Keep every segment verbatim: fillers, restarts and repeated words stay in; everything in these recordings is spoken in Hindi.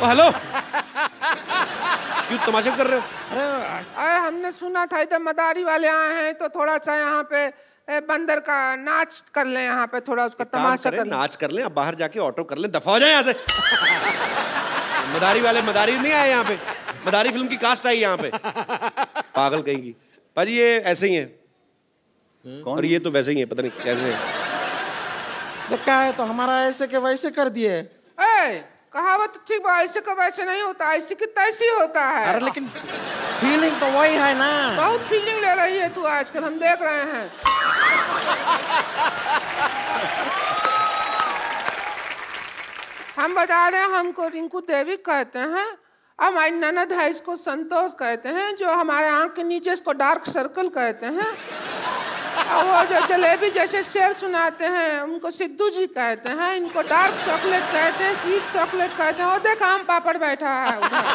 हेलो, क्यों तमाशा कर रहे हो? अरे हमने सुना था इधर मदारी वाले आए हैं तो थोड़ा सा यहाँ पे बंदर का नाच कर लें, यहाँ पे थोड़ा उसका तमाशा कर लें। नाच कर लें, अब बाहर जाके ऑटो कर लें, दफा हो जाए यहाँ से। मदारी वाले मदारी नहीं आए यहाँ पे, मदारी फिल्म की कास्ट आई यहाँ पे, पागल कहेंगी। पर ये ऐसे ही है और ये तो वैसे ही है, पता नहीं कैसे है। तो क्या है, तो हमारा ऐसे के वैसे कर दिए। कहावत ठीक बा, ऐसे का वैसे नहीं होता, ऐसे की तैसी होता है। अरे लेकिन फीलिंग तो वही है ना। बहुत फीलिंग ले रही है तू आजकल, हम देख रहे हैं। हम बता रहे हैं, हमको रिंकू देवी कहते हैं, हमारी ननद है इसको संतोष कहते हैं, जो हमारे आंख के नीचे इसको डार्क सर्कल कहते हैं, और वो जो जलेबी जैसे शेर सुनाते हैं उनको सिद्धू जी कहते हैं, इनको डार्क चॉकलेट कहते हैं, स्वीट चॉकलेट कहते हैं। वो देख आम पापड़ बैठा है उधर।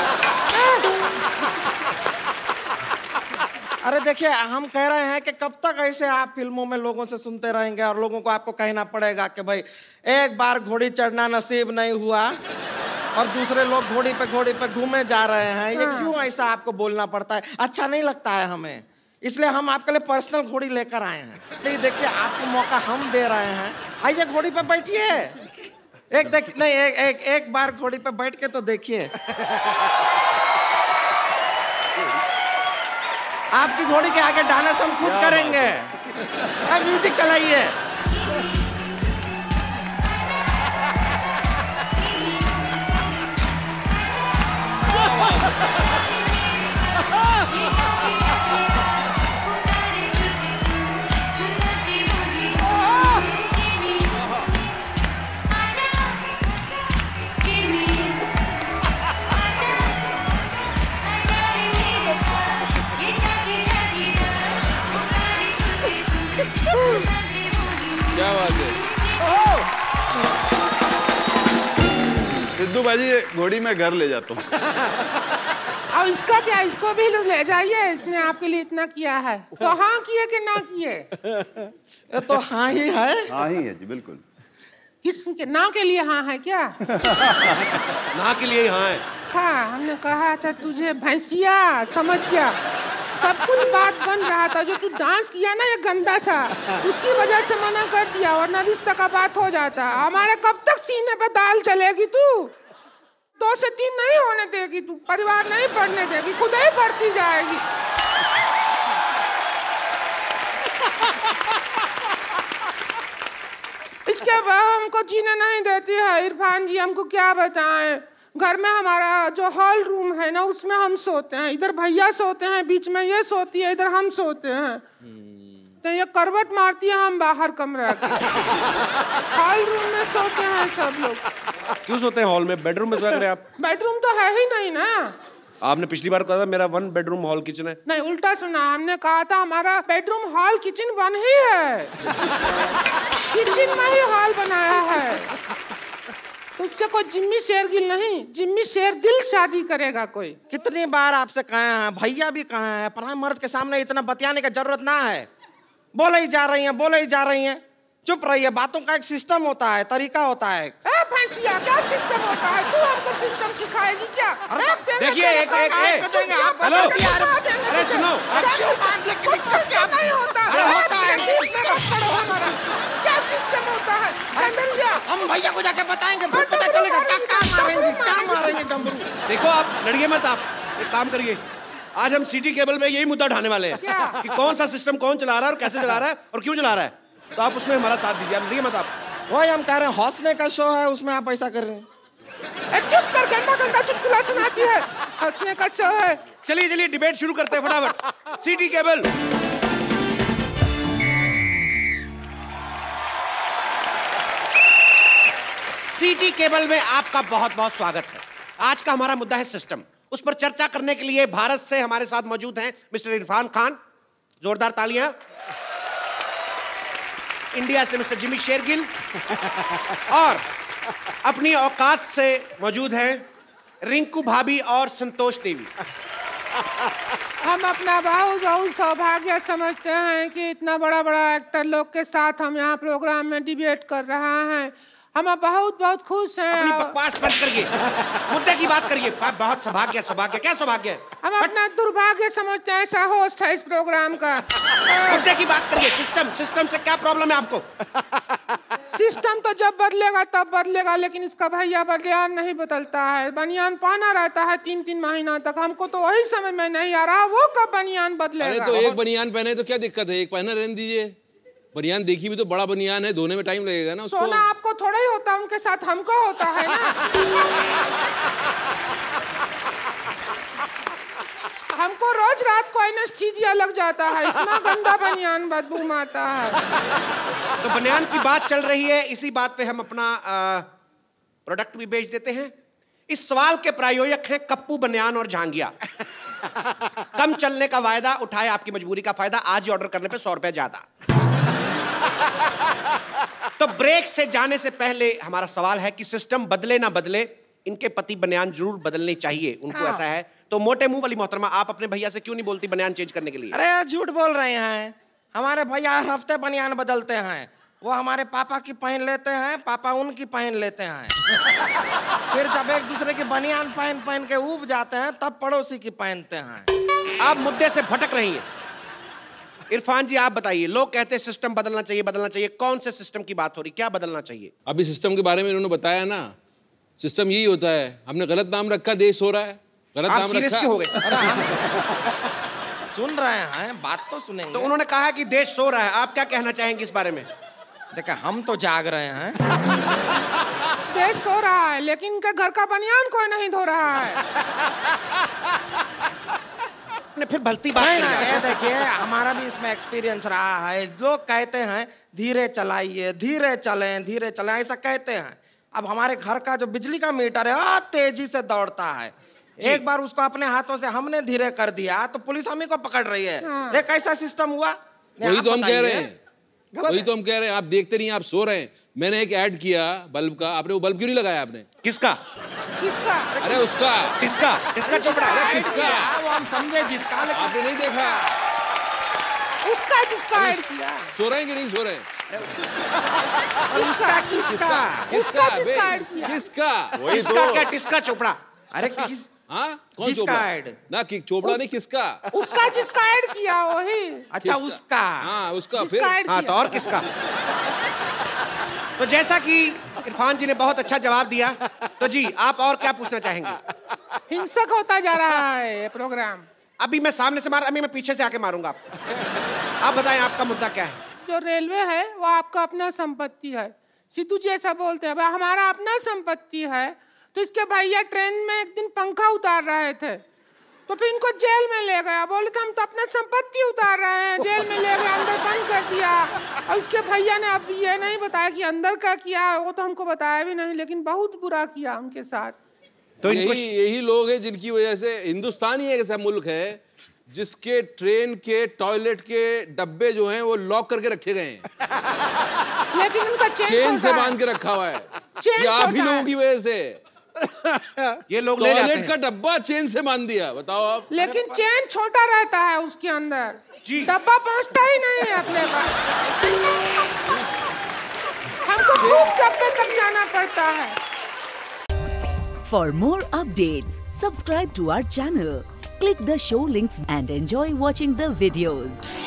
अरे देखिए, हम कह रहे हैं कि कब तक ऐसे आप फिल्मों में लोगों से सुनते रहेंगे और लोगों को आपको कहना पड़ेगा कि भाई एक बार घोड़ी चढ़ना नसीब नहीं हुआ और दूसरे लोग घोड़ी पे घोड़ी पे घूमे जा रहे हैं। ये क्यों ऐसा आपको बोलना पड़ता है? अच्छा नहीं लगता है हमें, इसलिए हम आपके लिए पर्सनल घोड़ी लेकर आए हैं। नहीं देखिए, आपको मौका हम दे रहे हैं, आइए घोड़ी पे बैठिए। एक देख नहीं एक एक एक बार घोड़ी पे बैठ के तो देखिए। आपकी घोड़ी के आगे डांस हम खुद करेंगे। अब म्यूजिक चलाइए। क्या बात है सिद्धू भाजी, घोड़ी में घर ले जाता हूँ। अब इसका क्या, इसको भी ले जाइए, इसने आपके लिए इतना किया है तो हाँ किए कि ना किए? ये तो हाँ ही है। हाँ ही है जी, बिल्कुल। किस के ना के लिए हाँ है क्या? ना के लिए हाँ है। हाँ, हमने कहा था तुझे भैंसिया समझ जा, सब कुछ बात बन रहा था। जो तू डांस किया ना ये गंदा सा, उसकी वजह से मना कर दिया, वरना रिश्ता का बात हो जाता। हमारे कब तक सीने पे दाल चलेगी तू? दो से तीन नहीं होने देगी तू, परिवार नहीं बढ़ने देगी, खुद ही बढ़ती जाएगी। इसके बाद हमको जीने नहीं देती है इरफान जी, हमको क्या बताएं। घर में हमारा जो हॉल रूम है ना, उसमें हम सोते हैं, इधर भैया सोते हैं, बीच में ये सोती है, इधर हम सोते हैं। तो ये करवट मारती है, हम बाहर कमरा के हॉल रूम में सोते हैं सब लोग। क्यों सोते हैं हॉल में? बेडरूम में सोया करें आप। बेडरूम तो है ही नहीं ना। आपने पिछली बार कहा था मेरा वन बेडरूम हॉल किचन है। नहीं, उल्टा सुना, हमने कहा था हमारा बेडरूम हॉल किचन वन ही है। किचन में ही हॉल बनाया है। तुझसे कोई जिम्मी शेरगिल नहीं, जिम्मी शेरदिल शादी करेगा कोई। कितनी बार आपसे कहे हैं, भैया भी कहे हैं, पर मर्द के सामने इतना बतियाने की जरूरत ना है। बोले ही जा रही हैं, बोले ही जा रही हैं, चुप रहिए। बातों का एक सिस्टम होता है, तरीका होता है। ए भैंसिया, क्या सिस्टम होता है? तू हमको सिस्टम सिखाएगी क्या? देखिए एक एक हेलो, अरे सुनो, नहीं होता क्या सिस्टम होता है? हम भैया को जाके बताएंगे, फिर पता चलेगा क्या क्या मारेंगे, क्या मारेंगे डमरू। देखो आप लड़िए मत, आप एक काम करिए, आज हम सिटी केबल में यही मुद्दा उठाने वाले हैं कि कौन सा सिस्टम कौन चला रहा है और कैसे चला रहा है और क्यों चला रहा है। तो आप उसमें हमारा साथ दीजिए, लड़िए मत आप। वही हम कह रहे हैं, हौसले का शो है, उसमें आप ऐसा कर रहे हैं। चुप कर, गंदा गंदा चुटकुला सुनाती है। हंसने का शो है। चलिए चलिए डिबेट शुरू करते हैं फटाफट। City cable. सिटी केबल में आपका बहुत बहुत स्वागत है। आज का हमारा मुद्दा है सिस्टम। उस पर चर्चा करने के लिए भारत से हमारे साथ मौजूद हैं मिस्टर इरफान खान, जोरदार तालियां। इंडिया से मिस्टर जिमी शेरगिल और अपनी औकात से मौजूद हैं रिंकू भाभी और संतोष देवी। हम अपना बहुत बहुत सौभाग्य समझते हैं कि इतना बड़ा बड़ा एक्टर लोग के साथ हम यहाँ प्रोग्राम में डिबेट कर रहे हैं। हम बहुत बहुत खुश हैं। अपनी बकवास बंद करिए, मुद्दे की बात करिए। बहुत सौभाग्य, सौभाग्य क्या सौभाग्य है? हम अपना दुर्भाग्य समझते हैं ऐसा होस्ट है इस प्रोग्राम का। मुद्दे की बात करिए। सिस्टम सिस्टम से क्या प्रॉब्लम है आपको? सिस्टम तो जब बदलेगा तब बदलेगा, लेकिन इसका भैया बनियान नहीं बदलता है। बनियान पहना रहता है तीन तीन महीना तक। हमको तो वही समझ में नहीं आ रहा वो कब बनियान बदलेगा। अरे तो एक बनियान पहने तो क्या दिक्कत है, एक पहने रहने दीजिए। बनियान देखी भी तो बड़ा बनियान है, धोने में टाइम लगेगा ना उसको। सोना आपको थोड़ा ही होता, उनके साथ हमको होता है ना। हमको रोज रात को एनेस्थीसिया लग जाता है, इतना गंदा बनियान बदबू मारता है। तो बनियान की बात चल रही है, इसी बात पे हम अपना प्रोडक्ट भी बेच देते हैं। इस सवाल के प्रायोजक हैं कप्पू बनियान और झांगिया। कम चलने का वायदा, उठाए आपकी मजबूरी का फायदा। आज ही ऑर्डर करने पे सौ रुपए ज्यादा। तो ब्रेक से जाने से पहले हमारा सवाल है कि सिस्टम बदले ना बदले, इनके पति बनियान जरूर बदलनी चाहिए। उनको हाँ। ऐसा है तो मोटे मुंह वाली मोहतरमा, आप अपने भैया से क्यों नहीं बोलती बनियान चेंज करने के लिए? अरे झूठ बोल रहे हैं, हमारे भैया हर हफ्ते बनियान बदलते हैं। वो हमारे पापा की पहन लेते हैं, पापा उनकी पहन लेते हैं। फिर जब एक दूसरे की बनियान पहन पहन के ऊब जाते हैं तब पड़ोसी की पहनते हैं। आप मुद्दे से भटक रही हैं। इरफान जी आप बताइए, लोग कहते हैं सिस्टम बदलना चाहिए बदलना चाहिए, कौन से सिस्टम की बात हो रही, क्या बदलना चाहिए? अभी सिस्टम के बारे में इन्होंने बताया ना, सिस्टम यही होता है, हमने गलत नाम रखा, देश हो रहा है, गलत नाम रखा। हो गए? सुन रहे हैं, बात तो सुनेंगे। तो उन्होंने कहा कि देश सो रहा है, आप क्या कहना चाहेंगे इस बारे में? देखा, हम तो जाग रहे हैं। देश सो रहा है लेकिन इनके घर का बनियान कोई नहीं धो रहा है। फिर भलती बात है ना। ये देखिए, हमारा भी इसमें एक्सपीरियंस रहा है। लोग कहते हैं धीरे चलाइए, धीरे चलें, धीरे चलें, ऐसा कहते हैं। अब हमारे घर का जो बिजली का मीटर है तेजी से दौड़ता है। एक बार उसको अपने हाथों से हमने धीरे कर दिया तो पुलिस हमें को पकड़ रही है। हाँ। ये कैसा सिस्टम हुआ? वही तो हम कह रहे हैं, वही तो हम कह रहे हैं। आप देखते नहीं, आप सो रहे हैं। मैंने एक ऐड किया बल्ब का, आपने वो बल्ब क्यों नहीं लगाया आपने? किसका? किसका? अरे उसका। किसका? किसका चोपड़ा? अरे किसका? वो हम समझे जिसका, आपने नहीं देखा। उसका किसका ऐड किया? सो रहे हैं कि नहीं सो रहे हैं? किसका? किसका? किसका? किसका ऐड किया? किसका? किसका क्या? किसका चोपड़ा? अरे किस? हाँ, कौन जिसका चोपड़ा? ऐड? ना कि चोपड़ा नहीं, किसका? उसका जिसका ऐड किया वही। अच्छा उसका। हाँ उसका। फिर हाँ तो और किसका? तो जैसा कि इरफान जी ने बहुत अच्छा जवाब दिया, तो जी आप और क्या पूछना चाहेंगे? हिंसक होता जा रहा है ये प्रोग्राम। अभी मैं सामने से मार, अभी मैं पीछे से आके मारूंगा आपको। आप बताएं आपका मुद्दा क्या है? जो रेलवे है वो आपका अपना संपत्ति है। सिद्धू जी ऐसा बोलते हैं, भाई हमारा अपना संपत्ति है। तो इसके भैया ट्रेन में एक दिन पंखा उतार रहे थे तो फिर इनको जेल में ले गया। बोले थे हम तो अपना संपत्ति उतार रहे हैं, जेल में ले गए, अंदर बंद कर दिया। और उसके भैया ने अब ये नहीं बताया कि अंदर का किया, वो तो हमको बताया भी नहीं, लेकिन बहुत बुरा किया उनके साथ। तो यही यही लोग हैं जिनकी वजह से हिंदुस्तान ही एक ऐसा मुल्क है जिसके ट्रेन के टॉयलेट के डब्बे जो हैं वो लॉक करके रखे गए हैं। लेकिन उनका चेन चेन से बांध के रखा हुआ है। ये आप ही लोगों की वजह से ये लोग ले जाते हैं। टॉयलेट का डब्बा चेन से बांध दिया, बताओ आप। लेकिन चेन छोटा रहता है उसके अंदर, डब्बा पहुंचता ही नहीं है अपने पास। हमको खूब डब्बे तक जाना पड़ता है। For more updates, subscribe to our channel, click the show links and enjoy watching the videos.